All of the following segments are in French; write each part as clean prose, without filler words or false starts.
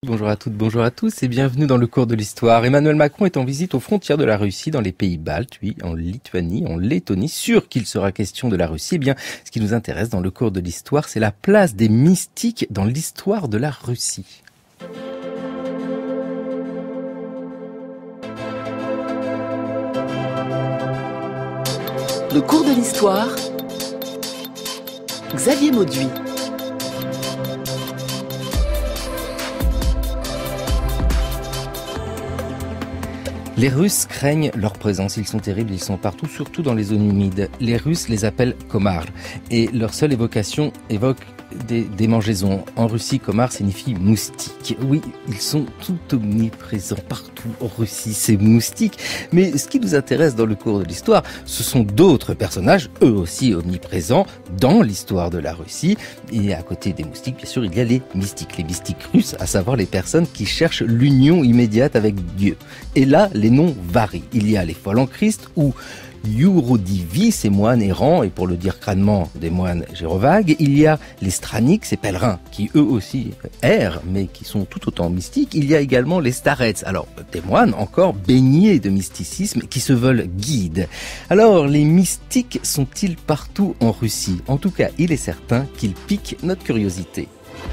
Bonjour à toutes, bonjour à tous et bienvenue dans le cours de l'histoire. Emmanuel Macron est en visite aux frontières de la Russie dans les pays baltes, oui, en Lituanie, en Lettonie. Sûr qu'il sera question de la Russie. Eh bien, ce qui nous intéresse dans le cours de l'histoire, c'est la place des mystiques dans l'histoire de la Russie. Le cours de l'histoire, Xavier Mauduit. Les Russes craignent leur présence, ils sont terribles, ils sont partout, surtout dans les zones humides. Les Russes les appellent Komar et leur seule évocation évoque des démangeaisons. En Russie, Komar signifie moustique. Oui, ils sont tout omniprésents partout en Russie, ces moustiques. Mais ce qui nous intéresse dans le cours de l'histoire, ce sont d'autres personnages, eux aussi omniprésents, dans l'histoire de la Russie. Et à côté des moustiques, bien sûr, il y a les mystiques russes, à savoir les personnes qui cherchent l'union immédiate avec Dieu. Et là, les noms varient. Il y a les folles en Christ ou Yurodivy, ces moines errants, et pour le dire crânement, des moines gérovagues. Il y a les straniks, ces pèlerins, qui eux aussi errent, mais qui sont tout autant mystiques. Il y a également les starets, alors des moines encore baignés de mysticisme, qui se veulent guides. Alors, les mystiques sont-ils partout en Russie? En tout cas, il est certain qu'ils piquent notre curiosité.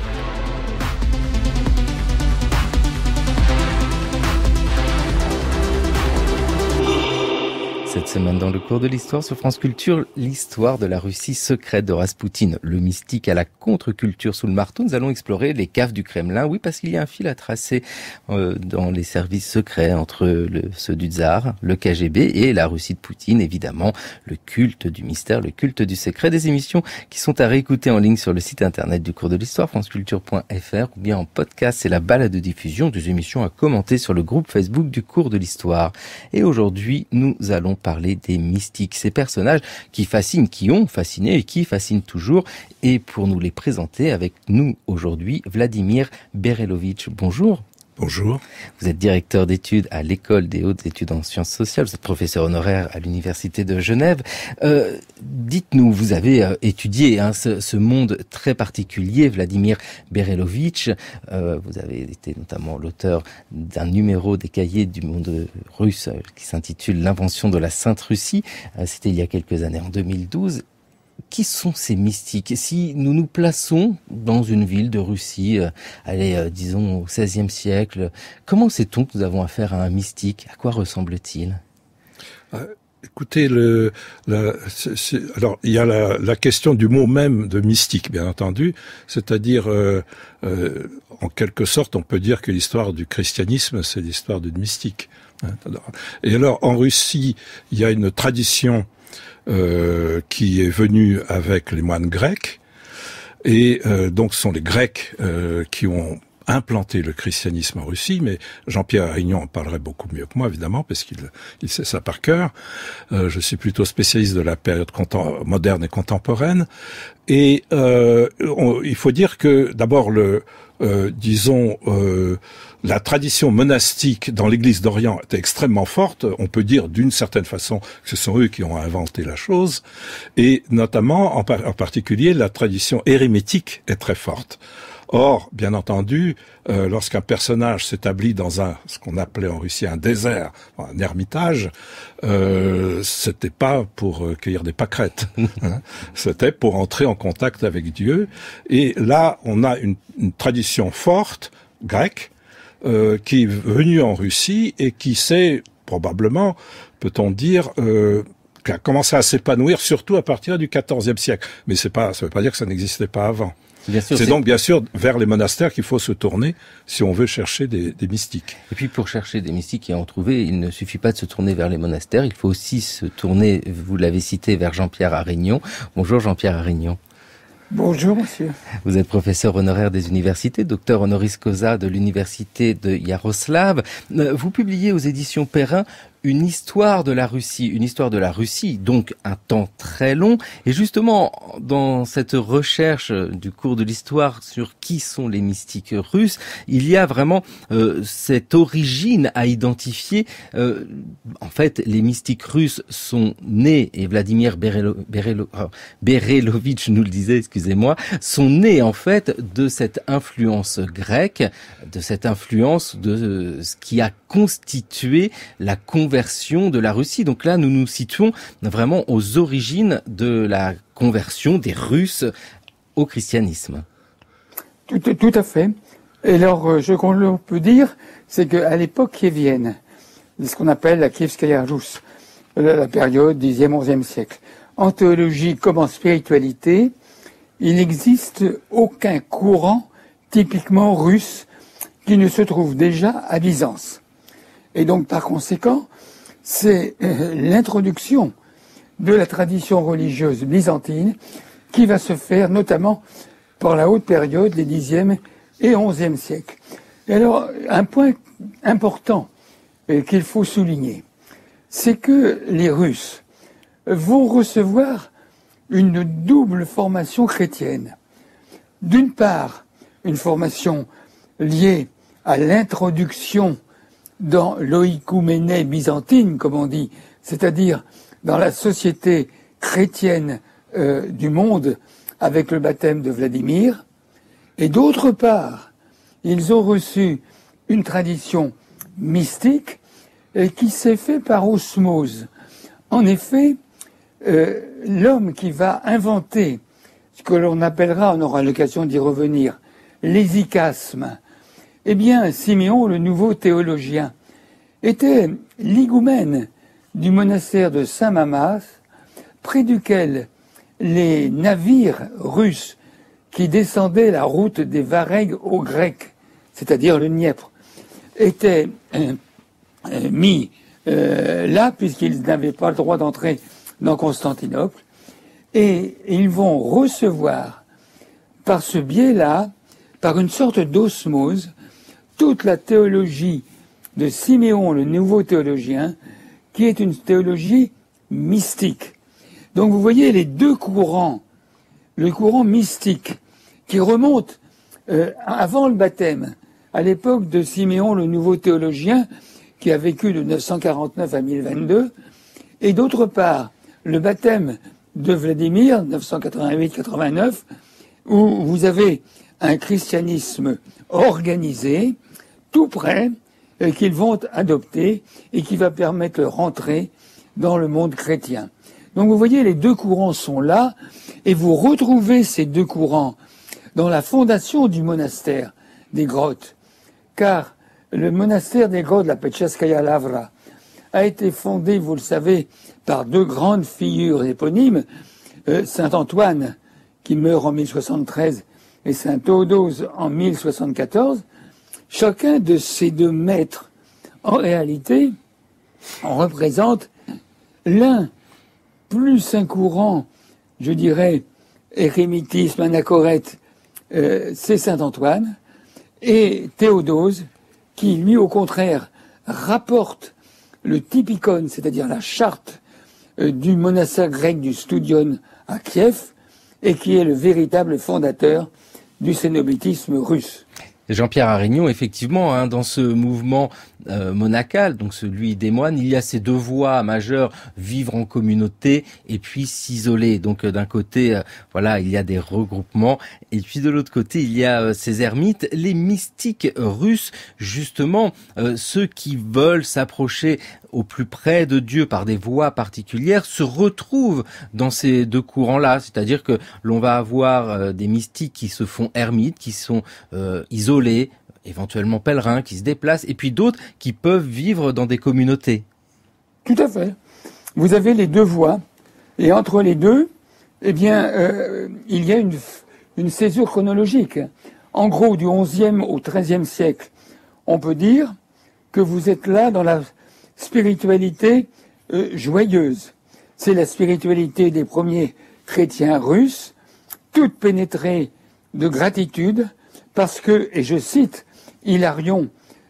Cette semaine dans le cours de l'histoire sur France Culture, l'histoire de la Russie secrète de Raspoutine, le mystique à la contre-culture sous le marteau. Nous allons explorer les caves du Kremlin. Oui, parce qu'il y a un fil à tracer dans les services secrets entre ceux du tsar, le KGB et la Russie de Poutine, évidemment. Le culte du mystère, le culte du secret. Des émissions qui sont à réécouter en ligne sur le site internet du cours de l'histoire, franceculture.fr, ou bien en podcast. C'est la balade de diffusion des émissions à commenter sur le groupe Facebook du cours de l'histoire. Et aujourd'hui, nous allons parler des mystiques, ces personnages qui fascinent, qui ont fasciné et qui fascinent toujours. Et pour nous les présenter avec nous aujourd'hui, Vladimir Berelovitch. Bonjour. Bonjour. Vous êtes directeur d'études à l'École des hautes études en sciences sociales. Vous êtes professeur honoraire à l'Université de Genève. Dites-nous, vous avez étudié ce monde très particulier, Vladimir Berelovitch. Vous avez été notamment l'auteur d'un numéro des cahiers du monde russe qui s'intitule L'invention de la Sainte Russie. C'était il y a quelques années, en 2012. Qui sont ces mystiques? Si nous nous plaçons dans une ville de Russie, disons au XVIe siècle, comment sait-on que nous avons affaire à un mystique? À quoi ressemble-t-il? Écoutez, alors il y a la question du mot même de mystique, bien entendu, c'est-à-dire en quelque sorte, on peut dire que l'histoire du christianisme, c'est l'histoire d'une mystique. Et alors, en Russie, il y a une tradition qui est venue avec les moines grecs, et donc ce sont les Grecs qui ont implanté le christianisme en Russie, mais Jean-Pierre Arignon en parlerait beaucoup mieux que moi, évidemment, parce qu'il sait ça par cœur. Je suis plutôt spécialiste de la période moderne et contemporaine, et il faut dire que d'abord la tradition monastique dans l'Église d'Orient était extrêmement forte. On peut dire d'une certaine façon que ce sont eux qui ont inventé la chose. Et notamment, en particulier, la tradition hérémétique est très forte. Or, bien entendu, lorsqu'un personnage s'établit dans ce qu'on appelait en Russie un désert, un ermitage, c'était pas pour cueillir des pâquerettes, hein. C'était pour entrer en contact avec Dieu. Et là, on a une tradition forte, grecque, qui est venue en Russie et qui s'est probablement, peut-on dire, qui a commencé à s'épanouir surtout à partir du XIVe siècle. Mais ça veut pas dire que ça n'existait pas avant. C'est donc bien sûr vers les monastères qu'il faut se tourner si on veut chercher des mystiques. Et puis pour chercher des mystiques et en trouver, il ne suffit pas de se tourner vers les monastères, il faut aussi se tourner, vous l'avez cité, vers Jean-Pierre Arignon. Bonjour Jean-Pierre Arignon. Bonjour, monsieur. Vous êtes professeur honoraire des universités, docteur honoris causa de l'université de Yaroslav. Vous publiez aux éditions Perrin une histoire de la Russie, donc un temps très long. Et justement, dans cette recherche du cours de l'histoire sur qui sont les mystiques russes, il y a vraiment cette origine à identifier. En fait, les mystiques russes sont nés, et Vladimir Berelovitch nous le disait, excusez-moi, sont nés en fait de cette influence grecque, de cette influence de ce qui a constitué la conversion de la Russie. Donc là, nous nous situons vraiment aux origines de la conversion des Russes au christianisme. Tout à fait. Et alors, ce qu'on peut dire, c'est qu'à l'époque kievienne, ce qu'on appelle la Kievskaya Rus, la période 10e, 11e siècle, en théologie comme en spiritualité, il n'existe aucun courant typiquement russe qui ne se trouve déjà à Byzance. Et donc, par conséquent, c'est l'introduction de la tradition religieuse byzantine qui va se faire notamment par la haute période, les 10e et 11e siècles. Et alors, un point important qu'il faut souligner, c'est que les Russes vont recevoir une double formation chrétienne. D'une part, une formation liée à l'introduction dans l'oïkouménée byzantine, comme on dit, c'est-à-dire dans la société chrétienne du monde avec le baptême de Vladimir, et d'autre part, ils ont reçu une tradition mystique qui s'est faite par osmose. En effet, l'homme qui va inventer ce que l'on appellera, on aura l'occasion d'y revenir, l'hésychasme, eh bien, Siméon, le nouveau théologien, était l'igoumène du monastère de Saint-Mamas, près duquel les navires russes qui descendaient la route des Varegs aux Grecs, c'est-à-dire le Dniepr, étaient mis là, puisqu'ils n'avaient pas le droit d'entrer dans Constantinople, et ils vont recevoir, par ce biais-là, par une sorte d'osmose, toute la théologie de Siméon, le nouveau théologien, qui est une théologie mystique. Donc vous voyez les deux courants, le courant mystique, qui remonte avant le baptême, à l'époque de Siméon, le nouveau théologien, qui a vécu de 949 à 1022, et d'autre part, le baptême de Vladimir, 988-89, où vous avez un christianisme organisé, tout prêt, qu'ils vont adopter et qui va permettre leur entrée dans le monde chrétien. Donc vous voyez, les deux courants sont là, et vous retrouvez ces deux courants dans la fondation du monastère des grottes, car le monastère des grottes, la Petchaskaya Lavra, a été fondé, vous le savez, par deux grandes figures éponymes, Saint Antoine, qui meurt en 1073, et Saint Théodose en 1074. Chacun de ces deux maîtres, en réalité, en représente l'un plus un courant, je dirais, érémitisme, anachorète, c'est Saint Antoine, et Théodose, qui lui, au contraire, rapporte le typikon, c'est-à-dire la charte du monastère grec du Studion à Kiev, et qui est le véritable fondateur du cénobitisme russe. Jean-Pierre Arignon, effectivement, dans ce mouvement monacal, donc celui des moines, il y a ces deux voies majeures, vivre en communauté et puis s'isoler. Donc d'un côté, voilà, il y a des regroupements, et puis de l'autre côté, il y a ces ermites, les mystiques russes, justement, ceux qui veulent s'approcher au plus près de Dieu par des voies particulières, se retrouvent dans ces deux courants-là. C'est-à-dire que l'on va avoir des mystiques qui se font ermites, qui sont isolés, éventuellement pèlerins, qui se déplacent, et puis d'autres qui peuvent vivre dans des communautés. Tout à fait. Vous avez les deux voies, et entre les deux, eh bien, il y a une césure chronologique. En gros, du XIe au XIIIe siècle, on peut dire que vous êtes là dans la spiritualité joyeuse. C'est la spiritualité des premiers chrétiens russes, toute pénétrée de gratitude, parce que, et je cite Hilarion,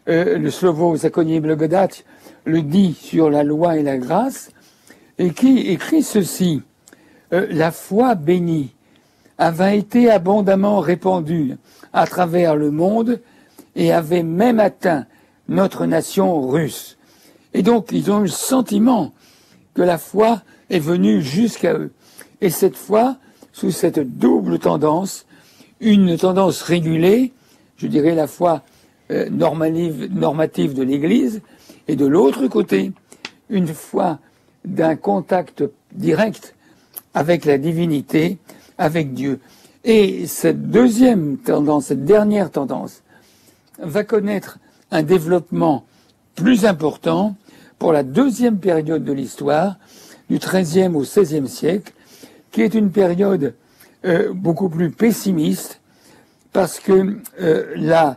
le Slovo-Zakonie Blagodat le dit sur la loi et la grâce, et qui écrit ceci. La foi bénie avait été abondamment répandue à travers le monde et avait même atteint notre nation russe. Et donc, ils ont eu le sentiment que la foi est venue jusqu'à eux. Et cette fois, sous cette double tendance, une tendance régulée, je dirais la foi normative de l'Église, et de l'autre côté, une foi d'un contact direct avec la divinité, avec Dieu. Et cette deuxième tendance, cette dernière tendance, va connaître un développement plus important pour la deuxième période de l'histoire, du XIIIe au XVIe siècle, qui est une période beaucoup plus pessimiste, parce que la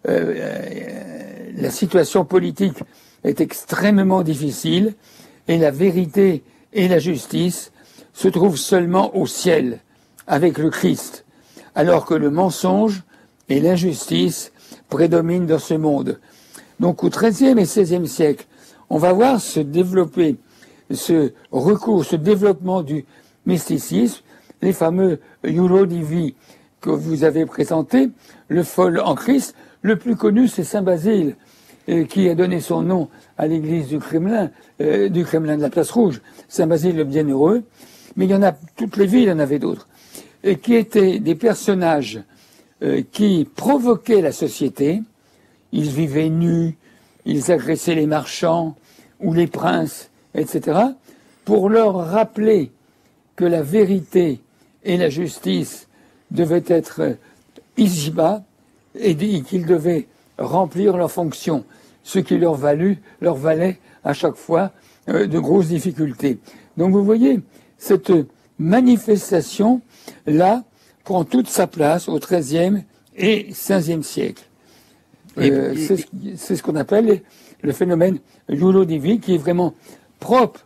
situation politique est extrêmement difficile, et la vérité et la justice se trouvent seulement au ciel, avec le Christ, alors que le mensonge et l'injustice prédominent dans ce monde. Donc au XIIIe et XVIe siècle, on va voir se développer ce recours, ce développement du mysticisme, les fameux Eurodivi que vous avez présentés, le fol en Christ. Le plus connu, c'est Saint Basile, qui a donné son nom à l'église du Kremlin de la Place Rouge, Saint Basile le Bienheureux. Mais il y en a, toutes les villes, il y en avait d'autres, et qui étaient des personnages qui provoquaient la société. Ils vivaient nus, ils agressaient les marchands ou les princes, etc., pour leur rappeler que la vérité et la justice devaient être ici-bas et qu'ils devaient remplir leurs fonctions, ce qui leur valait à chaque fois de grosses difficultés. Donc vous voyez, cette manifestation-là prend toute sa place au XIIIe et XVe siècle. C'est ce qu'on appelle le phénomène Eurodivi, qui est vraiment propre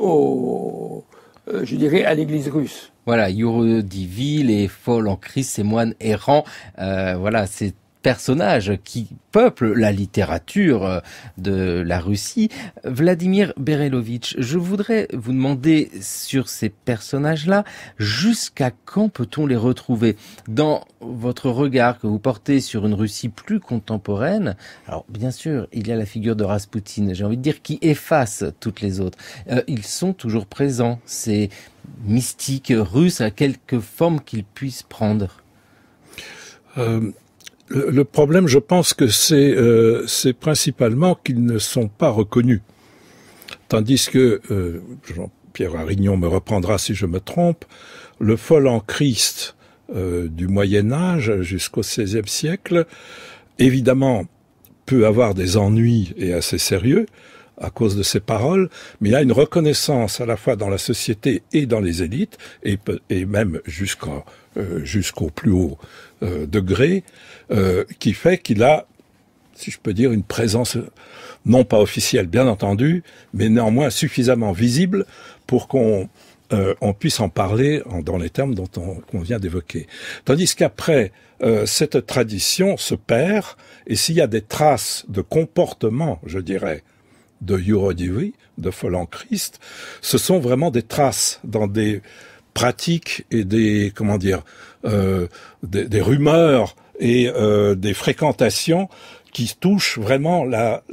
je dirais, à l'Église russe. Voilà, Eurodivi, les folles en Christ, ces moines errants, voilà, ces personnages qui peuplent la littérature de la Russie. Vladimir Berelovitch, je voudrais vous demander sur ces personnages-là, jusqu'à quand peut-on les retrouver? Dans votre regard que vous portez sur une Russie plus contemporaine, alors bien sûr, il y a la figure de Raspoutine, j'ai envie de dire, qui efface toutes les autres. Ils sont toujours présents, ces mystiques russes, à quelque forme qu'ils puissent prendre. Le problème, je pense que c'est principalement qu'ils ne sont pas reconnus. Tandis que, Jean-Pierre Arignon me reprendra si je me trompe, le fol en Christ du Moyen-Âge jusqu'au XVIe siècle, évidemment, peut avoir des ennuis et assez sérieux à cause de ses paroles, mais il y a une reconnaissance à la fois dans la société et dans les élites, et même jusqu'au plus haut degré, qui fait qu'il a, si je peux dire, une présence non pas officielle, bien entendu, mais néanmoins suffisamment visible pour qu'on puisse en parler dans les termes qu'on vient d'évoquer. Tandis qu'après, cette tradition se perd, et s'il y a des traces de comportement, je dirais, de Eurodivi, de fol en Christ, ce sont vraiment des traces dans des pratiques et des rumeurs et des fréquentations qui touchent vraiment la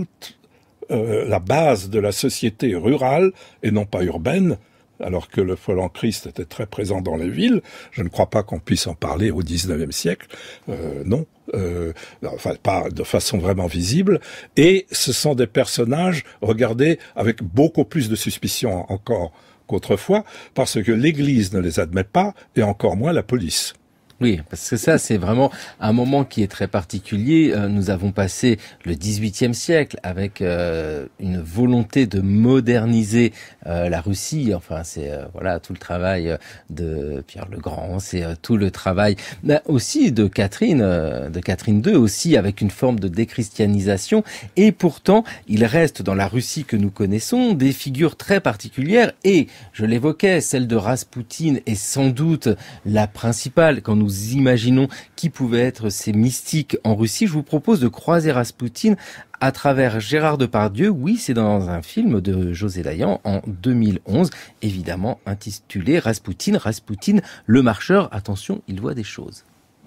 base de la société rurale et non pas urbaine, alors que le fol en Christ était très présent dans les villes. Je ne crois pas qu'on puisse en parler au XIXe siècle, non. Enfin, pas de façon vraiment visible, et ce sont des personnages regardés avec beaucoup plus de suspicion encore qu'autrefois, parce que l'Église ne les admet pas, et encore moins la police. Oui, parce que ça, c'est vraiment un moment qui est très particulier. Nous avons passé le XVIIIe siècle avec une volonté de moderniser la Russie. Enfin, c'est voilà tout le travail de Pierre le Grand, c'est tout le travail aussi de Catherine II aussi, avec une forme de déchristianisation. Et pourtant, il reste dans la Russie que nous connaissons des figures très particulières. Et je l'évoquais, celle de Raspoutine est sans doute la principale quand nous nous imaginons qui pouvaient être ces mystiques en Russie, je vous propose de croiser Raspoutine à travers Gérard Depardieu. Oui, c'est dans un film de José Dayan en 2011, évidemment intitulé Raspoutine, Raspoutine, le marcheur. Attention, il voit des choses.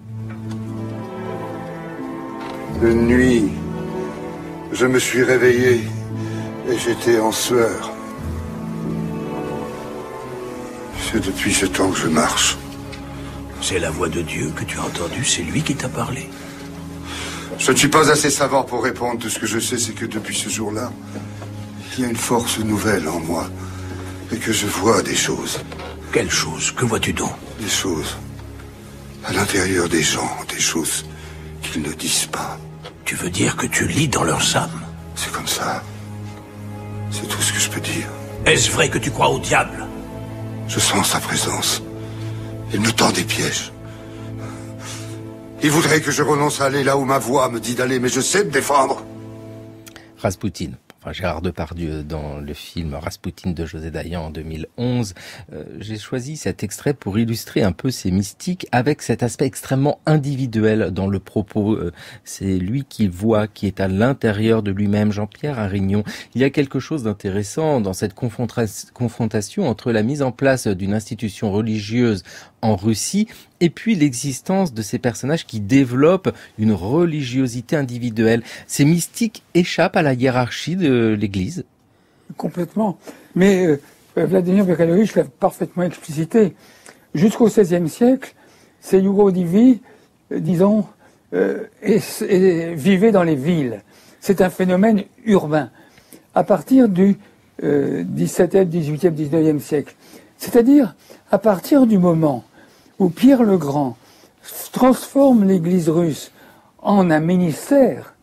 Une nuit, je me suis réveillé et j'étais en sueur. C'est depuis ce temps que je marche. C'est la voix de Dieu que tu as entendue, c'est lui qui t'a parlé. Je ne suis pas assez savant pour répondre. Tout ce que je sais, c'est que depuis ce jour-là, il y a une force nouvelle en moi et que je vois des choses. Quelles choses? Que vois-tu donc? Des choses à l'intérieur des gens, des choses qu'ils ne disent pas. Tu veux dire que tu lis dans leurs âmes? C'est comme ça. C'est tout ce que je peux dire. Est-ce vrai que tu crois au diable? Je sens sa présence. Il me tend des pièges. Il voudrait que je renonce à aller là où ma voix me dit d'aller, mais je sais me défendre. Raspoutine. Enfin, Gérard Depardieu dans le film Raspoutine de José Dayan en 2011. J'ai choisi cet extrait pour illustrer un peu ces mystiques avec cet aspect extrêmement individuel dans le propos. C'est lui qui voit, qui est à l'intérieur de lui-même. Jean-Pierre Arignon, il y a quelque chose d'intéressant dans cette confrontation entre la mise en place d'une institution religieuse en Russie et puis l'existence de ces personnages qui développent une religiosité individuelle. Ces mystiques échappent à la hiérarchie de l'Église? Complètement. Mais Vladimir Mikhailovitch l'a parfaitement explicité. Jusqu'au XVIe siècle, ces Yougodivis, disons, vivaient dans les villes. C'est un phénomène urbain. À partir du XVIIe, XVIIIe, XIXe siècle. C'est-à-dire, à partir du moment où Pierre le Grand transforme l'Église russe en un ministère,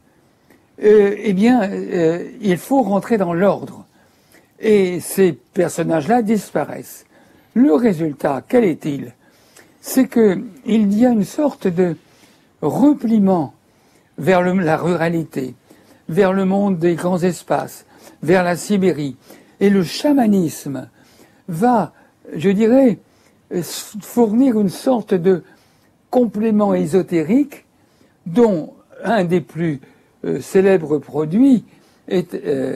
il faut rentrer dans l'ordre. Et ces personnages-là disparaissent. Le résultat, quel est-il? C'est qu'il y a une sorte de repliement vers la ruralité, vers le monde des grands espaces, vers la Sibérie. Et le chamanisme va, je dirais, fournir une sorte de complément ésotérique dont un des plus célèbres produits est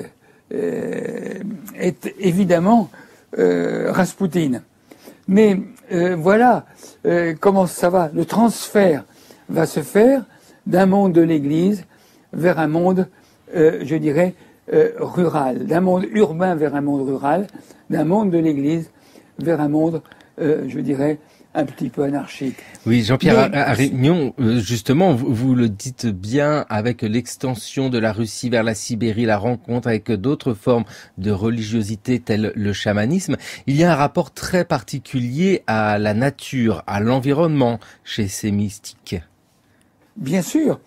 évidemment Raspoutine. Mais voilà comment ça va. Le transfert va se faire d'un monde de l'Église vers un monde, je dirais, rural, d'un monde urbain vers un monde rural, d'un monde de l'Église vers un monde je dirais, un petit peu anarchique. Oui, Jean-Pierre Arignon, justement, vous le dites bien, avec l'extension de la Russie vers la Sibérie, la rencontre avec d'autres formes de religiosité telles le chamanisme, il y a un rapport très particulier à la nature, à l'environnement chez ces mystiques. Bien sûr.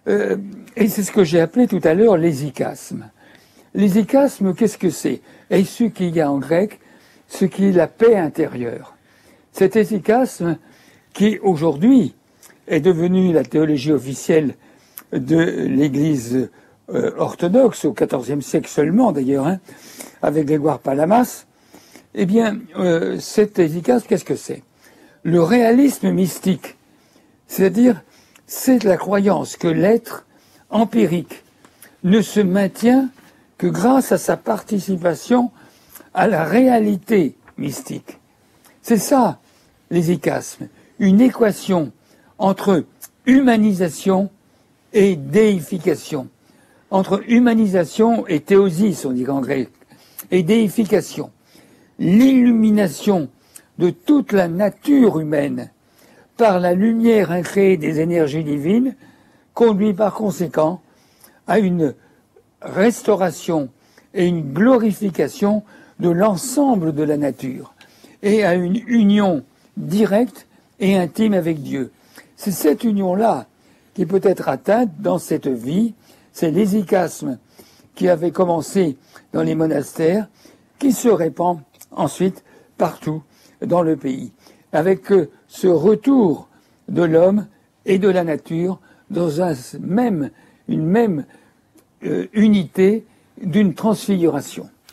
Et c'est ce que j'ai appelé tout à l'heure l'hésychasme. L'hésychasme, qu'est-ce que c'est? Eissu qu'il y a en grec, ce qui est la paix intérieure. Cet hésychasme qui, aujourd'hui, est devenu la théologie officielle de l'Église orthodoxe, au XIVe siècle seulement d'ailleurs, avec Grégoire Palamas, eh bien, cet hésychasme, qu'est-ce que c'est? Le réalisme mystique, c'est-à-dire, c'est la croyance que l'être empirique ne se maintient que grâce à sa participation à la réalité mystique. C'est ça, l'hésychasme. Une équation entre humanisation et déification. Entre humanisation et théosis, on dit en grec, et déification. L'illumination de toute la nature humaine par la lumière incréée des énergies divines conduit par conséquent à une restauration et une glorification de l'ensemble de la nature et à une union directe et intime avec Dieu. C'est cette union-là qui peut être atteinte dans cette vie. C'est l'hésychasme qui avait commencé dans les monastères, qui se répand ensuite partout dans le pays, avec ce retour de l'homme et de la nature dans une même unité d'une transfiguration.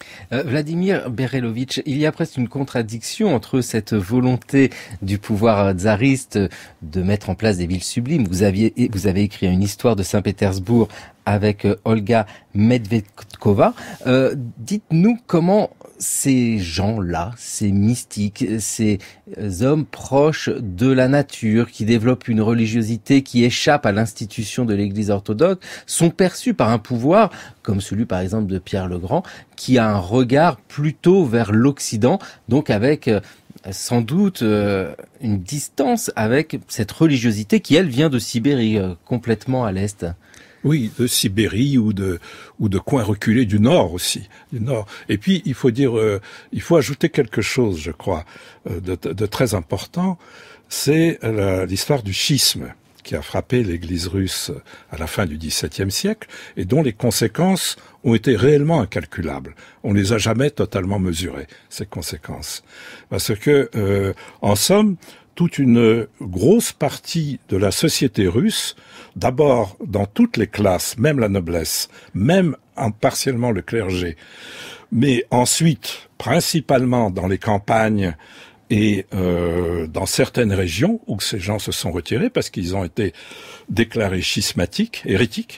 Vladimir Berelovitch, il y a presque une contradiction entre cette volonté du pouvoir tsariste de mettre en place des villes sublimes. Vous avez écrit une histoire de Saint-Pétersbourg avec Olga Medvedkova. Dites-nous comment ces gens-là, ces mystiques, ces hommes proches de la nature, qui développent une religiosité qui échappe à l'institution de l'Église orthodoxe, sont perçus par un pouvoir, comme celui par exemple de Pierre le Grand, qui a un regard plutôt vers l'Occident, donc avec sans doute une distance avec cette religiosité qui, elle, vient de Sibérie, complètement à l'est. Oui, de Sibérie ou de coins reculés du Nord aussi, du Nord. Et puis il faut ajouter quelque chose, je crois, de très important. C'est l'histoire du schisme qui a frappé l'Église russe à la fin du XVIIe siècle et dont les conséquences ont été réellement incalculables. On les a jamais totalement mesurées, ces conséquences, parce que en somme, toute une grosse partie de la société russe, d'abord dans toutes les classes, même la noblesse, même partiellement le clergé, mais ensuite principalement dans les campagnes et dans certaines régions où ces gens se sont retirés parce qu'ils ont été déclarés schismatiques, hérétiques.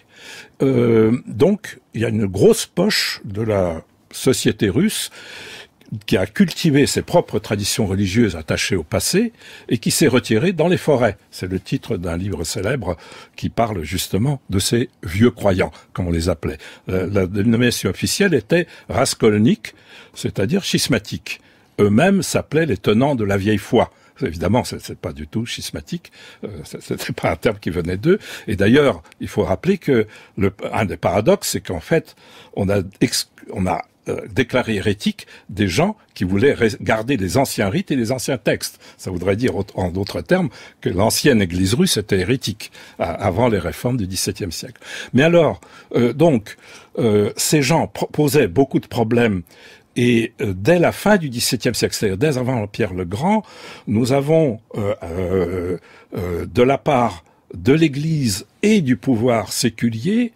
Donc il y a une grosse poche de la société russe qui a cultivé ses propres traditions religieuses attachées au passé et qui s'est retiré dans les forêts. C'est le titre d'un livre célèbre qui parle justement de ces vieux croyants, comme on les appelait. La dénomination officielle était raskolnik, c'est-à-dire schismatique. Eux-mêmes s'appelaient les tenants de la vieille foi. Évidemment, c'est pas du tout schismatique, c'était pas un terme qui venait d'eux. Et d'ailleurs, il faut rappeler que un des paradoxes, c'est qu'en fait, on a déclaré hérétiques des gens qui voulaient garder les anciens rites et les anciens textes. Ça voudrait dire, en d'autres termes, que l'ancienne Église russe était hérétique avant les réformes du XVIIe siècle. Mais alors, ces gens posaient beaucoup de problèmes. Et dès la fin du XVIIe siècle, c'est-à-dire dès avant Pierre le Grand, nous avons de la part de l'Église et du pouvoir séculier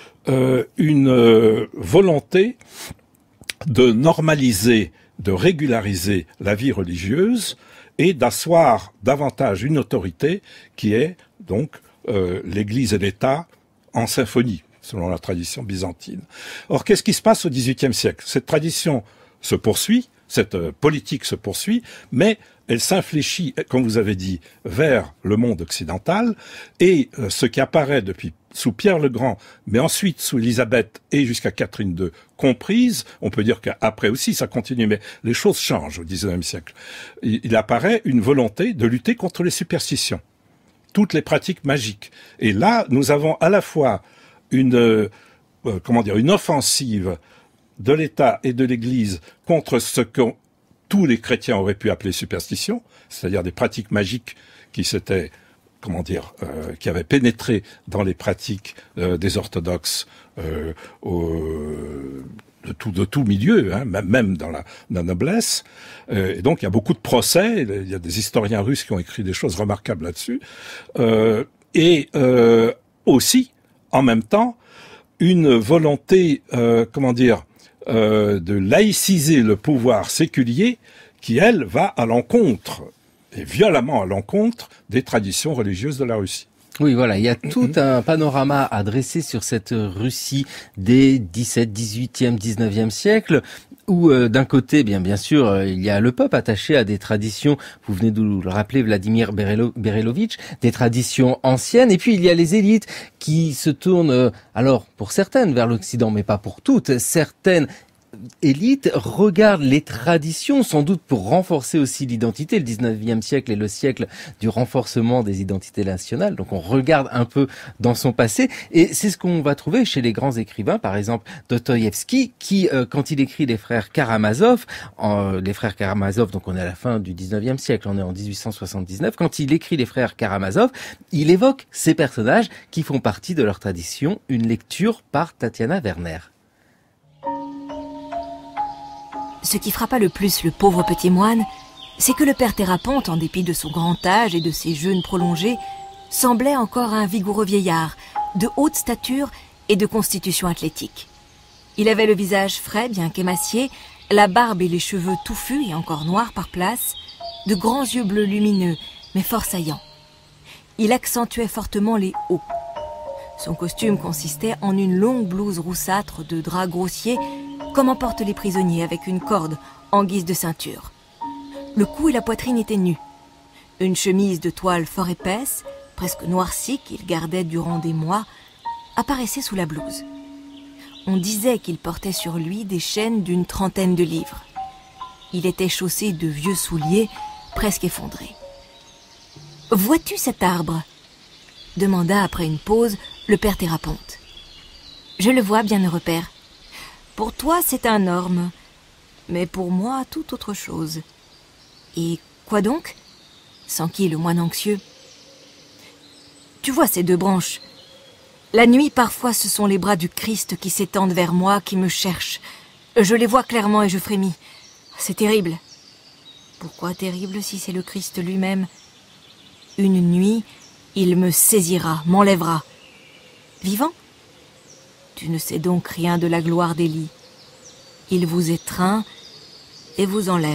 une volonté de normaliser, de régulariser la vie religieuse et d'asseoir davantage une autorité qui est donc l'Église et l'État en symphonie, selon la tradition byzantine. Or, qu'est-ce qui se passe au XVIIIe siècle? Cette tradition se poursuit, cette politique se poursuit, mais elle s'infléchit, comme vous avez dit, vers le monde occidental, et ce qui apparaît sous Pierre le Grand, mais ensuite sous Élisabeth et jusqu'à Catherine II comprise, on peut dire qu'après aussi ça continue, mais les choses changent au XIXe siècle. Il apparaît une volonté de lutter contre les superstitions, toutes les pratiques magiques. Et là, nous avons à la fois une offensive de l'État et de l'Église contre ce que tous les chrétiens auraient pu appeler superstition, c'est-à-dire des pratiques magiques qui s'étaient, qui avaient pénétré dans les pratiques des orthodoxes de tout milieu, hein, même dans la noblesse. Et donc il y a beaucoup de procès, il y a des historiens russes qui ont écrit des choses remarquables là-dessus. Aussi, en même temps, une volonté, de laïciser le pouvoir séculier qui, elle, va à l'encontre, et violemment à l'encontre, des traditions religieuses de la Russie. Oui, voilà, il y a tout un panorama à dresser sur cette Russie des 17, 18e, 19e siècle, où d'un côté, bien sûr, il y a le peuple attaché à des traditions, vous venez de le rappeler, Vladimir Berelovitch, des traditions anciennes, et puis il y a les élites qui se tournent, alors pour certaines vers l'Occident, mais pas pour toutes, certaines élites regardent les traditions, sans doute pour renforcer aussi l'identité. Le 19e siècle est le siècle du renforcement des identités nationales, donc on regarde un peu dans son passé, et c'est ce qu'on va trouver chez les grands écrivains, par exemple Dostoïevski, qui, quand il écrit les frères Karamazov, donc on est à la fin du 19e siècle, on est en 1879, quand il écrit les frères Karamazov, il évoque ces personnages qui font partie de leur tradition, une lecture par Tatiana Werner. Ce qui frappa le plus le pauvre petit moine, c'est que le père Thérapante, en dépit de son grand âge et de ses jeûnes prolongés, semblait encore un vigoureux vieillard, de haute stature et de constitution athlétique. Il avait le visage frais, bien qu'émacié, la barbe et les cheveux touffus et encore noirs par place, de grands yeux bleus lumineux, mais fort saillants. Il accentuait fortement les hauts. Son costume consistait en une longue blouse roussâtre de drap grossier, comme en portent les prisonniers avec une corde en guise de ceinture. Le cou et la poitrine étaient nus. Une chemise de toile fort épaisse, presque noircie, qu'il gardait durant des mois, apparaissait sous la blouse. On disait qu'il portait sur lui des chaînes d'une trentaine de livres. Il était chaussé de vieux souliers, presque effondrés. « Vois-tu cet arbre ?» demanda après une pause le père Théraponte. « Je le vois, bienheureux père. Pour toi, c'est un orme, mais pour moi, tout autre chose. »« Et quoi donc ?» s'enquit le moine anxieux. « Tu vois ces deux branches ? La nuit, parfois, ce sont les bras du Christ qui s'étendent vers moi, qui me cherchent. Je les vois clairement et je frémis. C'est terrible. » « Pourquoi terrible si c'est le Christ lui-même ? Une nuit, il me saisira, m'enlèvera. Vivant ? Tu ne sais donc rien de la gloire d'Élie. Il vous étreint et vous enlève. »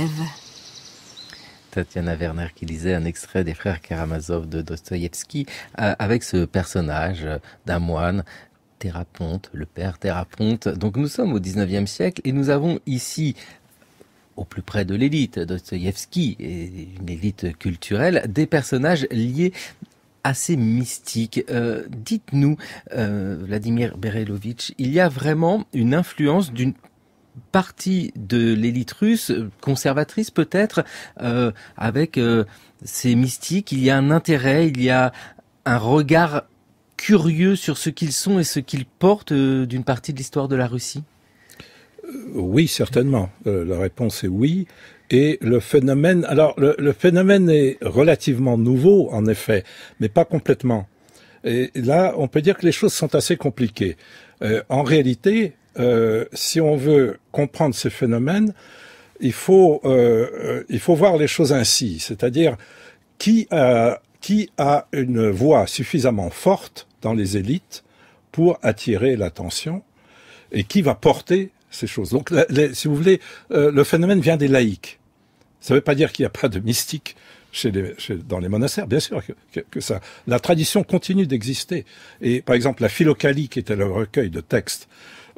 Tatiana Werner qui lisait un extrait des Frères Karamazov de Dostoïevski avec ce personnage d'un moine, Théraponte, le père Théraponte. Donc nous sommes au 19e siècle et nous avons ici, au plus près de l'élite, Dostoïevski, et une élite culturelle, des personnages liés assez mystiques. Dites-nous, Vladimir Berelovitch, il y a vraiment une influence d'une partie de l'élite russe, conservatrice peut-être, avec ces mystiques. Il y a un intérêt, il y a un regard curieux sur ce qu'ils sont et ce qu'ils portent d'une partie de l'histoire de la Russie. Oui, certainement. La réponse est oui. Et le phénomène, alors le phénomène est relativement nouveau, en effet, mais pas complètement. Et là, on peut dire que les choses sont assez compliquées. En réalité, si on veut comprendre ces phénomènes, il faut voir les choses ainsi, c'est-à-dire qui a une voix suffisamment forte dans les élites pour attirer l'attention et qui va porter ces choses. Donc, si vous voulez, le phénomène vient des laïcs. Ça ne veut pas dire qu'il n'y a pas de mystique dans les monastères, bien sûr que ça. La tradition continue d'exister. Et par exemple, la Philokalie, qui était le recueil de textes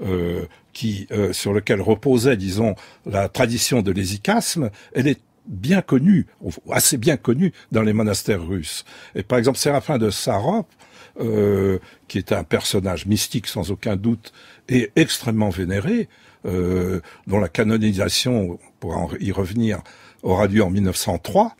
sur lequel reposait, disons, la tradition de l'hésychasme, elle est bien connue, assez bien connue dans les monastères russes. Et par exemple, Séraphin de Sarov, qui est un personnage mystique sans aucun doute et extrêmement vénéré, dont la canonisation, on pourra y revenir, aura lieu en 1903.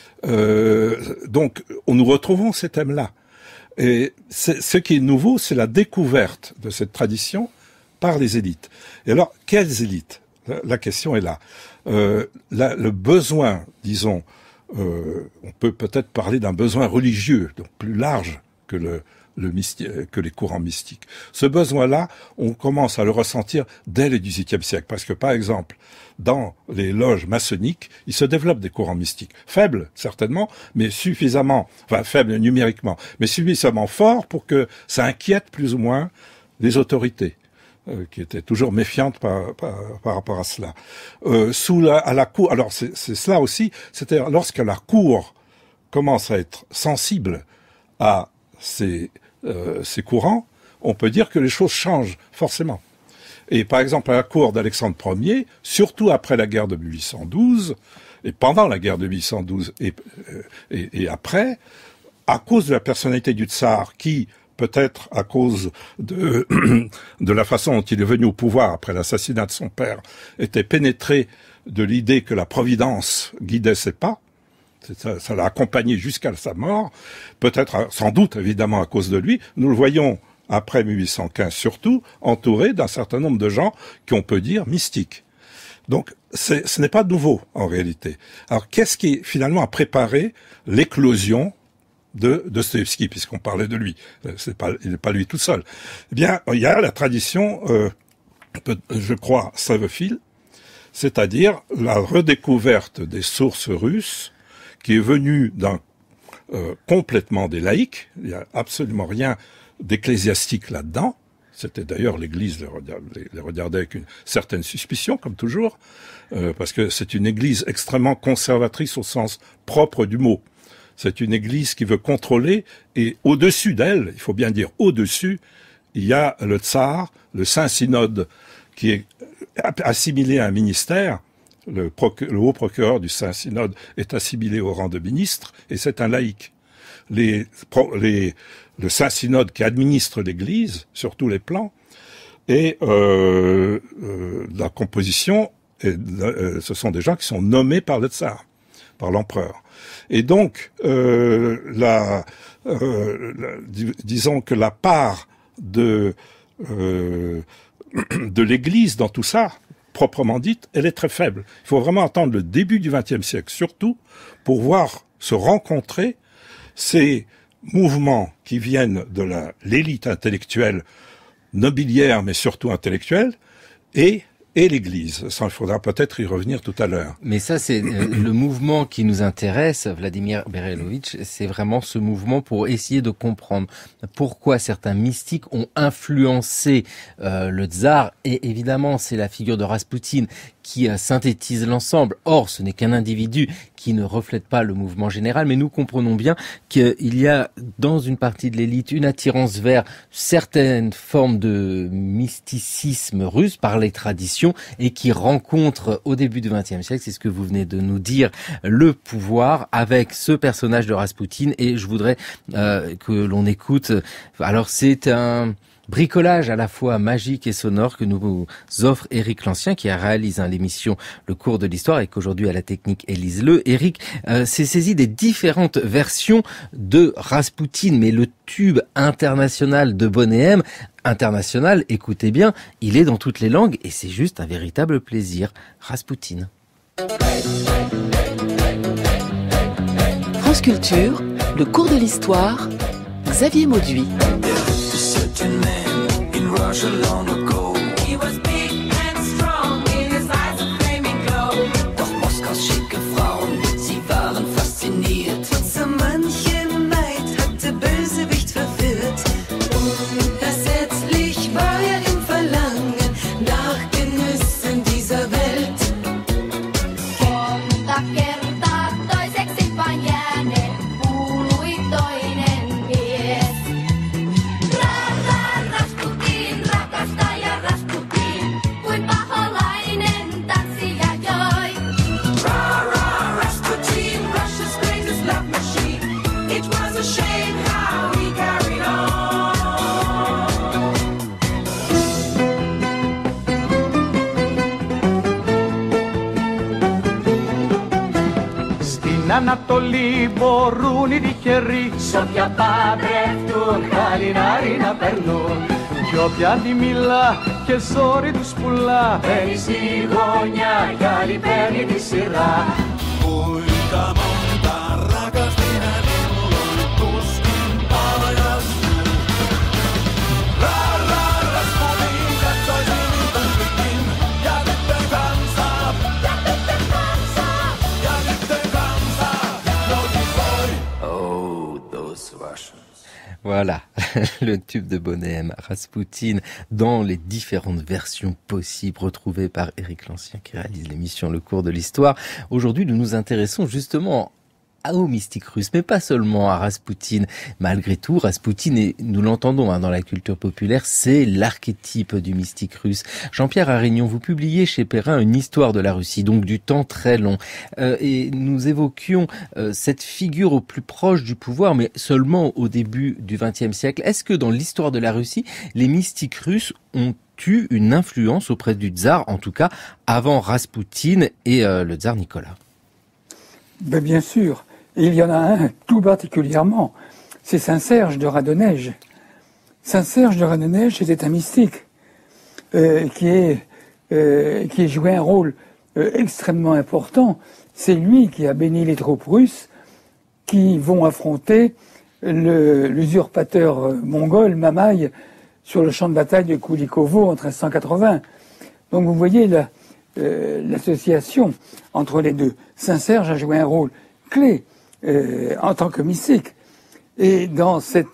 Donc, nous retrouvons ces thèmes-là. Et ce qui est nouveau, c'est la découverte de cette tradition par les élites. Et alors, quelles élites ? La question est là. Le besoin, disons, on peut peut-être parler d'un besoin religieux, donc plus large que que les courants mystiques. Ce besoin-là, on commence à le ressentir dès le XVIIIe siècle, parce que par exemple, dans les loges maçonniques, il se développe des courants mystiques. Faibles, certainement, mais suffisamment, enfin faibles numériquement, mais suffisamment forts pour que ça inquiète plus ou moins les autorités, qui étaient toujours méfiantes par rapport à cela. À la cour, alors c'est cela aussi, c'est-à-dire lorsque la cour commence à être sensible à ces courants, on peut dire que les choses changent forcément. Et par exemple, à la cour d'Alexandre Ier, surtout après la guerre de 1812, et pendant la guerre de 1812 et après, à cause de la personnalité du tsar, qui, peut-être à cause de la façon dont il est venu au pouvoir après l'assassinat de son père, était pénétré de l'idée que la providence guidait ses pas, ça l'a accompagné jusqu'à sa mort, peut-être, sans doute, évidemment, à cause de lui. Nous le voyons, après 1815 surtout, entouré d'un certain nombre de gens qu'on peut dire mystiques. Donc, ce n'est pas nouveau, en réalité. Alors, qu'est-ce qui, finalement, a préparé l'éclosion de Dostoïevski, puisqu'on parlait de lui? Il n'est pas lui tout seul. Eh bien, il y a la tradition, je crois, slavophile, c'est-à-dire la redécouverte des sources russes, qui est venu complètement des laïcs. Il n'y a absolument rien d'ecclésiastique là-dedans. C'était d'ailleurs l'Église les regardait avec une certaine suspicion, comme toujours, parce que c'est une Église extrêmement conservatrice au sens propre du mot. C'est une Église qui veut contrôler, et au-dessus d'elle, il faut bien dire au-dessus, il y a le tsar, le Saint-Synode, qui est assimilé à un ministère. Le haut procureur du Saint-Synode est assimilé au rang de ministre, et c'est un laïc. Le Saint-Synode qui administre l'Église, sur tous les plans, et la composition, ce sont des gens qui sont nommés par le tsar, par l'empereur. Et donc, disons que la part de l'Église dans tout ça, proprement dite, elle est très faible. Il faut vraiment attendre le début du XXe siècle, surtout, pour voir se rencontrer ces mouvements qui viennent de l'élite intellectuelle, nobiliaire, mais surtout intellectuelle, et l'Église. Ça, il faudra peut-être y revenir tout à l'heure. Mais ça, c'est le mouvement qui nous intéresse, Vladimir Berelovitch, c'est vraiment ce mouvement pour essayer de comprendre pourquoi certains mystiques ont influencé le tsar. Et évidemment, c'est la figure de Raspoutine qui synthétise l'ensemble. Or, ce n'est qu'un individu qui ne reflète pas le mouvement général, mais nous comprenons bien qu'il y a dans une partie de l'élite une attirance vers certaines formes de mysticisme russe par les traditions et qui rencontre au début du XXe siècle, c'est ce que vous venez de nous dire, le pouvoir avec ce personnage de Raspoutine. Et je voudrais que l'on écoute. Alors c'est un bricolage à la fois magique et sonore que nous offre Éric Lancien, qui a réalisé l'émission Le cours de l'histoire et qu'aujourd'hui à la technique Élise Le. Éric s'est saisi des différentes versions de Raspoutine, mais le tube international de Bonnet M, international, écoutez bien, il est dans toutes les langues et c'est juste un véritable plaisir. Raspoutine. France Culture, le cours de l'histoire, Xavier Mauduit. Russia long ago. He was big and strong, in his eyes a flaming glow. Doch Moskaus schicke Frauen, sie waren fasziniert. Und so manche Maid hat der Bösewicht verführt. Unersetzlich war er im Verlangen nach Genüssen dieser Welt. Monta kertaa toiseksi vain jääneet, kuului toinen mies. Ανατολή μπορούν οι τυχεροί σ' όποια παντρευτούν χαλινάρι να περνούν. Κι όποια αντιμιλά και ζόρι τους πουλά μπαίνει στη γωνιά κι άλλη παίρνει τη σειρά. Kuinka monta rakasti hän silloin tuskin paljastuu. Rasputin katsoi silmin kumpikin ja tyttön kanssa. Voilà, le tube de Bonnet M, Raspoutine, dans les différentes versions possibles retrouvées par Éric Lancien qui réalise l'émission Le cours de l'histoire. Aujourd'hui, nous nous intéressons justement aux mystiques russes, mais pas seulement à Raspoutine. Malgré tout, Raspoutine, et nous l'entendons dans la culture populaire, c'est l'archétype du mystique russe. Jean-Pierre Arignon, vous publiez chez Perrin une histoire de la Russie, donc du temps très long. Et nous évoquions cette figure au plus proche du pouvoir, mais seulement au début du XXe siècle. Est-ce que dans l'histoire de la Russie, les mystiques russes ont eu une influence auprès du tsar, en tout cas avant Raspoutine et le tsar Nicolas? Ben bien sûr. Et il y en a un tout particulièrement, c'est Saint-Serge de Radonège. Saint-Serge de Radonège était un mystique qui jouait un rôle extrêmement important. C'est lui qui a béni les troupes russes qui vont affronter l'usurpateur mongol Mamaï sur le champ de bataille de Koulikovo en 1380. Donc vous voyez l'association entre les deux. Saint-Serge a joué un rôle clé en tant que mystique. Et dans cette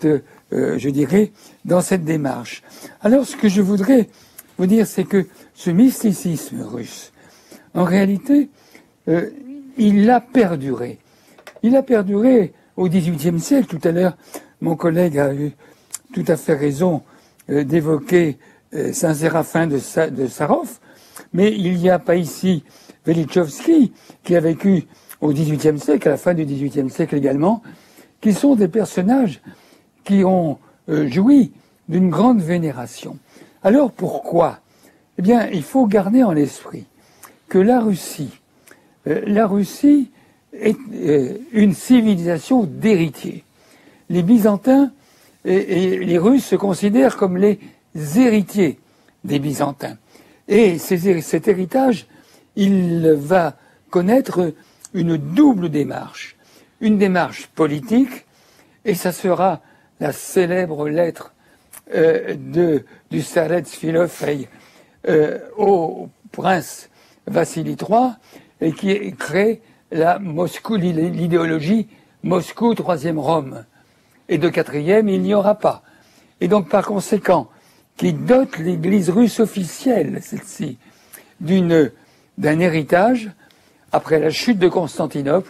je dirais, dans cette démarche. Alors, ce que je voudrais vous dire, c'est que ce mysticisme russe, en réalité, il a perduré. Il a perduré au XVIIIe siècle. Tout à l'heure, mon collègue a eu tout à fait raison d'évoquer Saint-Séraphin de Sarov, mais il n'y a pas ici Velichkovski, qui a vécu au XVIIIe siècle, à la fin du XVIIIe siècle également, qui sont des personnages qui ont joui d'une grande vénération. Alors pourquoi ? Eh bien, il faut garder en l'esprit que la Russie est une civilisation d'héritiers. Les Byzantins et les Russes se considèrent comme les héritiers des Byzantins. Et cet héritage, il va connaître une double démarche. Une démarche politique, et ça sera la célèbre lettre du Starets Filofei au prince Vassili III, et qui crée l'idéologie Moscou, troisième Rome. Et de quatrième, il n'y aura pas. Et donc, par conséquent, qui dote l'Église russe officielle, celle-ci, d'un héritage, après la chute de Constantinople,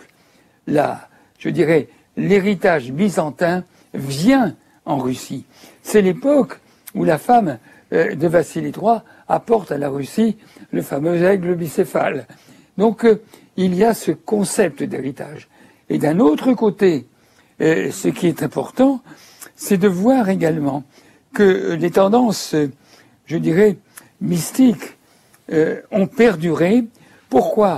l'héritage byzantin vient en Russie. C'est l'époque où la femme de Vassili III apporte à la Russie le fameux aigle bicéphale. Donc, il y a ce concept d'héritage. Et d'un autre côté, ce qui est important, c'est de voir également que les tendances, je dirais, mystiques, ont perduré. Pourquoi ?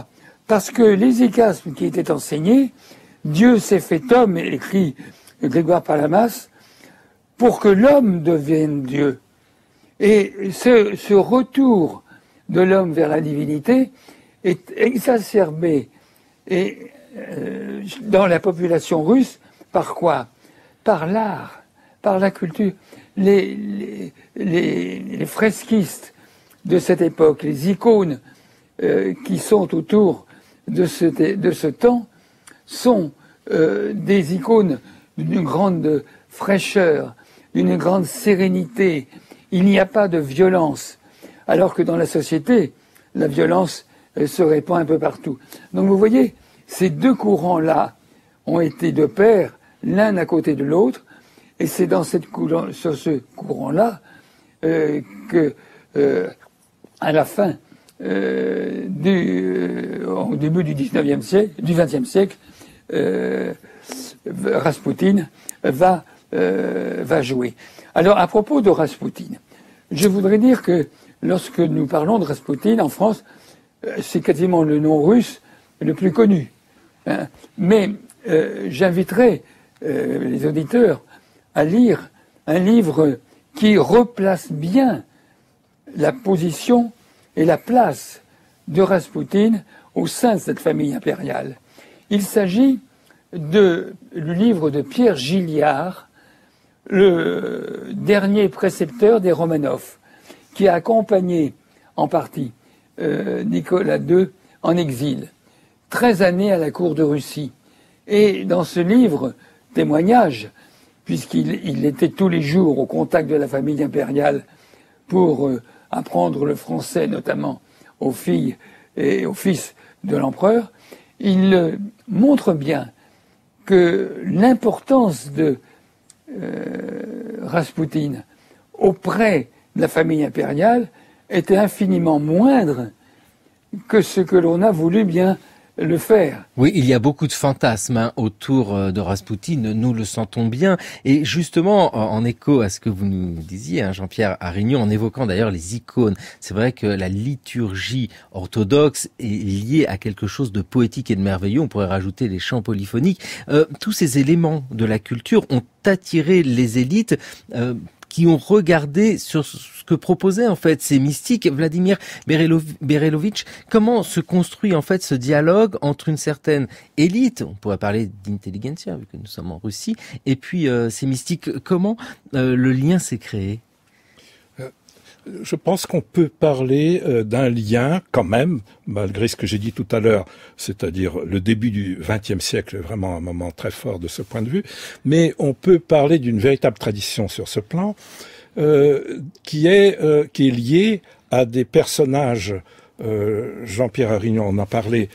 Parce que l'hésychasme qui était enseigné, Dieu s'est fait homme, écrit Grégoire Palamas, pour que l'homme devienne Dieu. Et ce retour de l'homme vers la divinité est exacerbé dans la population russe. Par quoi ? Par l'art, par la culture. Les fresquistes de cette époque, les icônes qui sont autour de ce temps, sont des icônes d'une grande fraîcheur, d'une grande sérénité. Il n'y a pas de violence, alors que dans la société, la violence se répand un peu partout. Donc vous voyez, ces deux courants-là ont été de pair, l'un à côté de l'autre, et c'est sur ce courant-là que, à la fin, au début du XXe siècle, Raspoutine va jouer. Alors, à propos de Raspoutine, je voudrais dire que lorsque nous parlons de Raspoutine en France, c'est quasiment le nom russe le plus connu. Hein. Mais j'inviterai les auditeurs à lire un livre qui replace bien la position et la place de Raspoutine au sein de cette famille impériale. Il s'agit du livre de Pierre Gilliard, le dernier précepteur des Romanov, qui a accompagné en partie Nicolas II en exil, 13 années à la cour de Russie. Et dans ce livre, témoignage, puisqu'il était tous les jours au contact de la famille impériale pour apprendre le français, notamment aux filles et aux fils de l'empereur, il montre bien que l'importance de Raspoutine auprès de la famille impériale était infiniment moindre que ce que l'on a voulu bien le faire. Oui, il y a beaucoup de fantasmes autour de Raspoutine, nous le sentons bien. Et justement, en écho à ce que vous nous disiez, Jean-Pierre Arignon, en évoquant d'ailleurs les icônes, c'est vrai que la liturgie orthodoxe est liée à quelque chose de poétique et de merveilleux. On pourrait rajouter les chants polyphoniques. Tous ces éléments de la culture ont attiré les élites qui ont regardé sur ce que proposaient en fait ces mystiques. Vladimir Berelovitch, comment se construit en fait ce dialogue entre une certaine élite, on pourrait parler d'intelligentsia vu que nous sommes en Russie, et puis ces mystiques, comment le lien s'est créé ? Je pense qu'on peut parler d'un lien quand même, malgré ce que j'ai dit tout à l'heure, c'est-à-dire le début du XXe siècle est vraiment un moment très fort de ce point de vue, mais on peut parler d'une véritable tradition sur ce plan qui est liée à des personnages. Jean-Pierre Arignon en a parlé.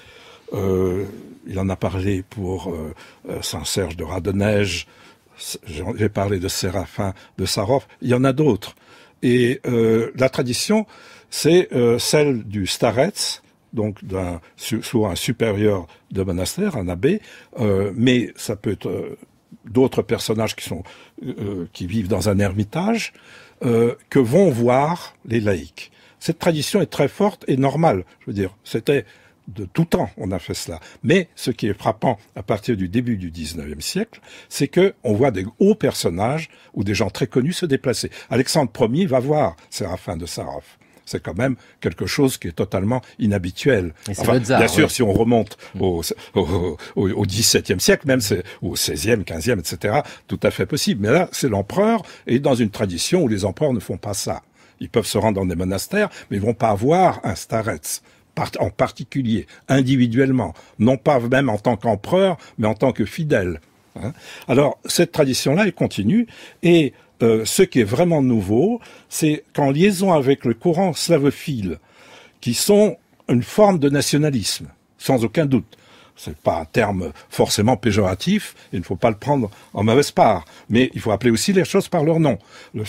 Il en a parlé pour Saint-Serge de Radeneige. J'ai parlé de Séraphin de Sarov. Il y en a d'autres. Et la tradition, c'est celle du starets, donc soit un supérieur de monastère, un abbé, mais ça peut être d'autres personnages qui vivent dans un ermitage, que vont voir les laïcs. Cette tradition est très forte et normale. Je veux dire, c'était de tout temps, on a fait cela. Mais ce qui est frappant à partir du début du XIXe siècle, c'est que on voit des hauts personnages ou des gens très connus se déplacer. Alexandre Ier va voir Séraphin de Sarov. C'est quand même quelque chose qui est totalement inhabituel. Enfin, bien sûr, si on remonte au XVIIe siècle, même au XVIe, XVe, etc., tout à fait possible. Mais là, c'est l'empereur, et dans une tradition où les empereurs ne font pas ça. Ils peuvent se rendre dans des monastères, mais ils vont pas avoir un starets en particulier, individuellement, non pas même en tant qu'empereur, mais en tant que fidèle. Alors, cette tradition-là, elle continue, et ce qui est vraiment nouveau, c'est qu'en liaison avec le courant slavophile, qui sont une forme de nationalisme, sans aucun doute. C'est pas un terme forcément péjoratif, il ne faut pas le prendre en mauvaise part, mais il faut appeler aussi les choses par leur nom. La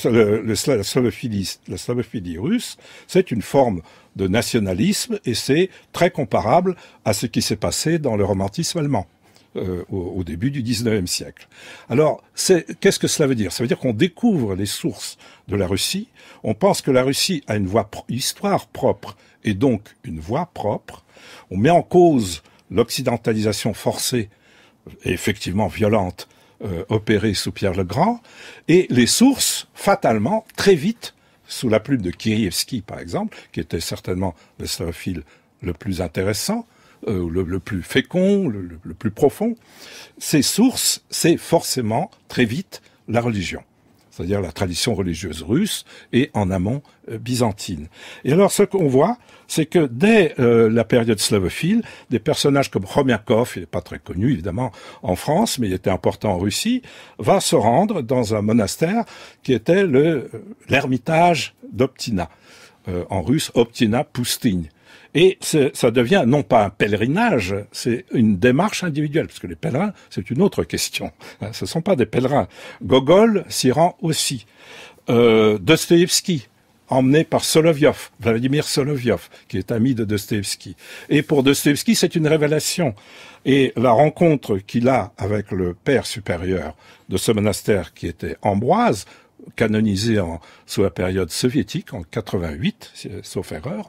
slavophilie russe, c'est une forme de nationalisme et c'est très comparable à ce qui s'est passé dans le romantisme allemand au début du XIXe siècle. Alors, qu'est-ce que cela veut dire? Ça veut dire qu'on découvre les sources de la Russie, on pense que la Russie a une histoire propre et donc une voix propre, on met en cause l'occidentalisation forcée et effectivement violente opérée sous Pierre le Grand, et les sources, fatalement, très vite, sous la plume de Kirievski par exemple, qui était certainement le slavophile le plus intéressant, le plus fécond, le plus profond, ces sources, c'est forcément très vite la religion. C'est-à-dire la tradition religieuse russe et en amont byzantine. Et alors ce qu'on voit, c'est que dès la période slavophile, des personnages comme Khomiakov, il n'est pas très connu évidemment en France, mais il était important en Russie, va se rendre dans un monastère qui était l'ermitage d'Optina. En russe, Optina Pustin. Et ça devient non pas un pèlerinage, c'est une démarche individuelle, parce que les pèlerins, c'est une autre question. Ce ne sont pas des pèlerins. Gogol s'y rend aussi. Dostoïevski, emmené par Solovyov, Vladimir Solovyov, qui est ami de Dostoïevski. Et pour Dostoïevski, c'est une révélation. Et la rencontre qu'il a avec le père supérieur de ce monastère qui était Ambroise, canonisé sous la période soviétique en 88, sauf erreur,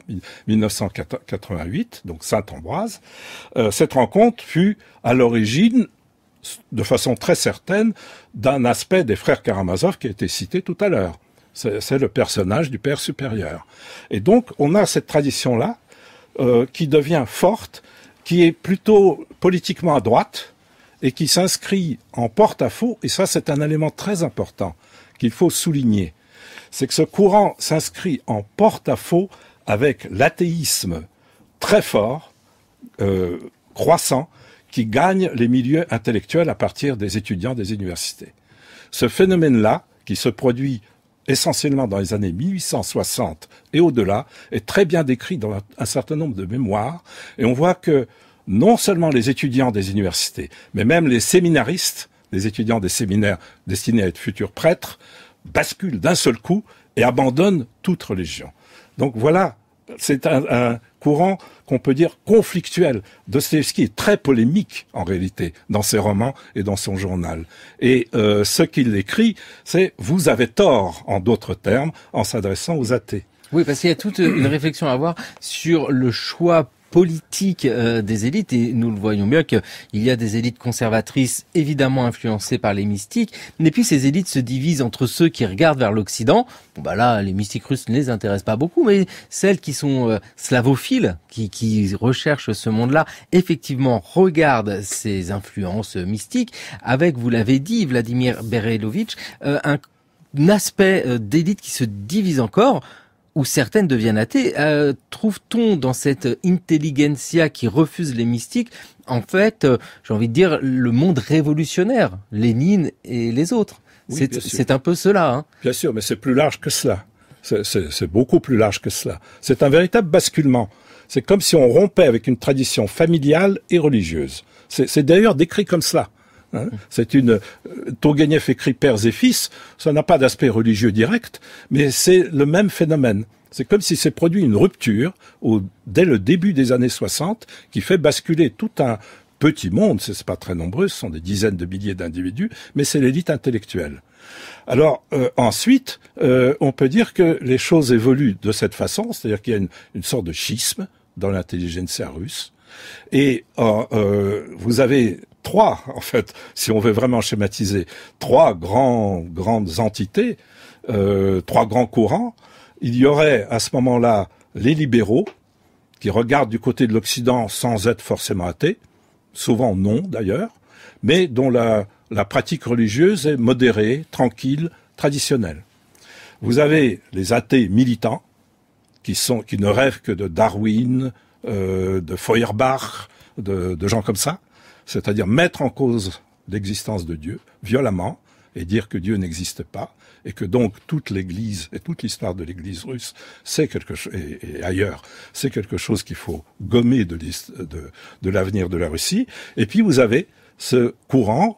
1988, donc Saint-Ambroise. Cette rencontre fut à l'origine, de façon très certaine, d'un aspect des frères Karamazov qui a été cité tout à l'heure. C'est le personnage du père supérieur. Et donc, on a cette tradition-là qui devient forte, qui est plutôt politiquement à droite et qui s'inscrit en porte-à-faux, et ça, c'est un élément très important qu'il faut souligner, c'est que ce courant s'inscrit en porte-à-faux avec l'athéisme très fort, croissant, qui gagne les milieux intellectuels à partir des étudiants des universités. Ce phénomène-là, qui se produit essentiellement dans les années 1860 et au-delà, est très bien décrit dans un certain nombre de mémoires, et on voit que non seulement les étudiants des universités, mais même les séminaristes, les étudiants des séminaires destinés à être futurs prêtres, basculent d'un seul coup et abandonnent toute religion. Donc voilà, c'est un courant qu'on peut dire conflictuel. Dostoïevski est très polémique en réalité dans ses romans et dans son journal. Et ce qu'il écrit, c'est « vous avez tort » en d'autres termes, en s'adressant aux athées. Oui, parce qu'il y a toute une réflexion à avoir sur le choix politique des élites, et nous le voyons bien qu'il y a des élites conservatrices évidemment influencées par les mystiques, mais puis ces élites se divisent entre ceux qui regardent vers l'Occident. Bon bah là, les mystiques russes ne les intéressent pas beaucoup, mais celles qui sont slavophiles, qui recherchent ce monde-là, effectivement regardent ces influences mystiques, avec, vous l'avez dit, Vladimir Berelovitch, un aspect d'élite qui se divise encore. où certaines deviennent athées. Trouve-t-on dans cette intelligentsia qui refuse les mystiques, en fait, j'ai envie de dire, le monde révolutionnaire, Lénine et les autres? Oui, c'est un peu cela. Hein. Bien sûr, mais c'est plus large que cela. C'est beaucoup plus large que cela. C'est un véritable basculement. C'est comme si on rompait avec une tradition familiale et religieuse. C'est d'ailleurs décrit comme cela. Hein. C'est Tourguenieff écrit Pères et Fils, ça n'a pas d'aspect religieux direct, mais c'est le même phénomène. C'est comme si s'est produit une rupture dès le début des années 60 qui fait basculer tout un petit monde, c'est pas très nombreux, ce sont des dizaines de milliers d'individus, mais c'est l'élite intellectuelle. Alors ensuite, on peut dire que les choses évoluent de cette façon, c'est-à-dire qu'il y a une sorte de schisme dans l'intelligentsia russe, et vous avez trois, en fait, si on veut vraiment schématiser, trois grandes entités, trois grands courants. Il y aurait à ce moment-là les libéraux, qui regardent du côté de l'Occident sans être forcément athées, souvent non d'ailleurs, mais dont la pratique religieuse est modérée, tranquille, traditionnelle. Vous avez les athées militants, qui ne rêvent que de Darwin, de Feuerbach, de gens comme ça, c'est-à-dire mettre en cause l'existence de Dieu violemment et dire que Dieu n'existe pas et que donc toute l'Église et toute l'histoire de l'Église russe, c'est quelque chose, et ailleurs, c'est quelque chose qu'il faut gommer de l'avenir de la Russie. Et puis vous avez ce courant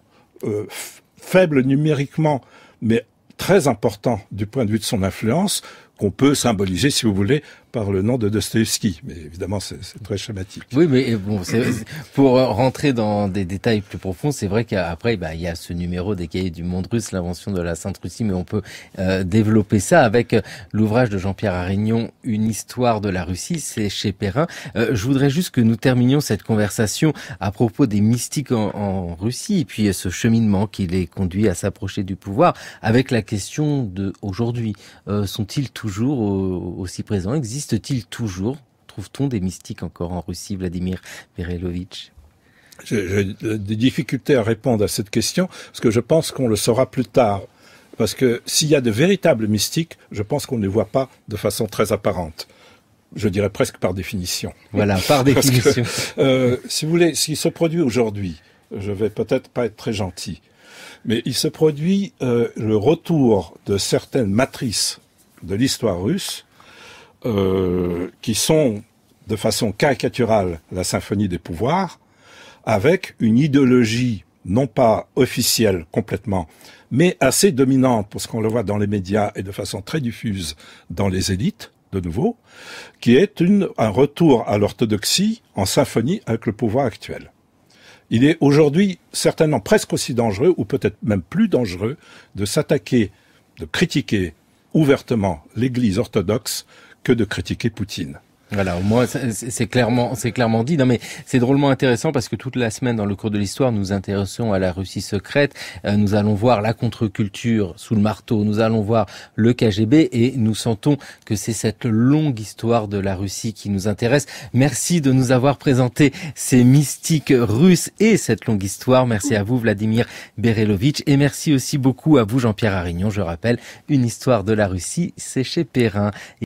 faible numériquement, mais très important du point de vue de son influence, qu'on peut symboliser, si vous voulez, par le nom de Dostoïevski. Mais évidemment, c'est très schématique. Oui, mais bon, pour rentrer dans des détails plus profonds, c'est vrai qu'après, il y a ce numéro des Cahiers du monde russe, l'invention de la Sainte Russie, mais on peut développer ça avec l'ouvrage de Jean-Pierre Arignon, Une histoire de la Russie, c'est chez Perrin. Je voudrais juste que nous terminions cette conversation à propos des mystiques en Russie, et puis ce cheminement qui les conduit à s'approcher du pouvoir, avec la question de aujourd'hui. Sont-ils toujours aussi présents? Existe-t-il toujours? Trouve-t-on des mystiques encore en Russie, Vladimir Berelovitch? J'ai des difficultés à répondre à cette question, parce que je pense qu'on le saura plus tard. Parce que s'il y a de véritables mystiques, je pense qu'on ne les voit pas de façon très apparente. Je dirais presque par définition. Voilà, par définition. Si vous voulez, ce qui se produit aujourd'hui, je vais peut-être pas être très gentil, mais il se produit le retour de certaines matrices de l'histoire russe, qui sont de façon caricaturale la symphonie des pouvoirs, avec une idéologie non pas officielle complètement, mais assez dominante, parce qu'on le voit dans les médias et de façon très diffuse dans les élites, de nouveau, qui est un retour à l'orthodoxie en symphonie avec le pouvoir actuel. Il est aujourd'hui certainement presque aussi dangereux, ou peut-être même plus dangereux, de s'attaquer, de critiquer ouvertement l'Église orthodoxe que de critiquer Poutine. Voilà, au moins c'est clairement dit. Non, mais c'est drôlement intéressant parce que toute la semaine dans le cours de l'histoire, nous intéressons à la Russie secrète. Nous allons voir la contre-culture sous le marteau. Nous allons voir le KGB et nous sentons que c'est cette longue histoire de la Russie qui nous intéresse. Merci de nous avoir présenté ces mystiques russes et cette longue histoire. Merci à vous, Vladimir Berelovitch, et merci aussi beaucoup à vous, Jean-Pierre Arignon. Je rappelle, Une histoire de la Russie, c'est chez Perrin.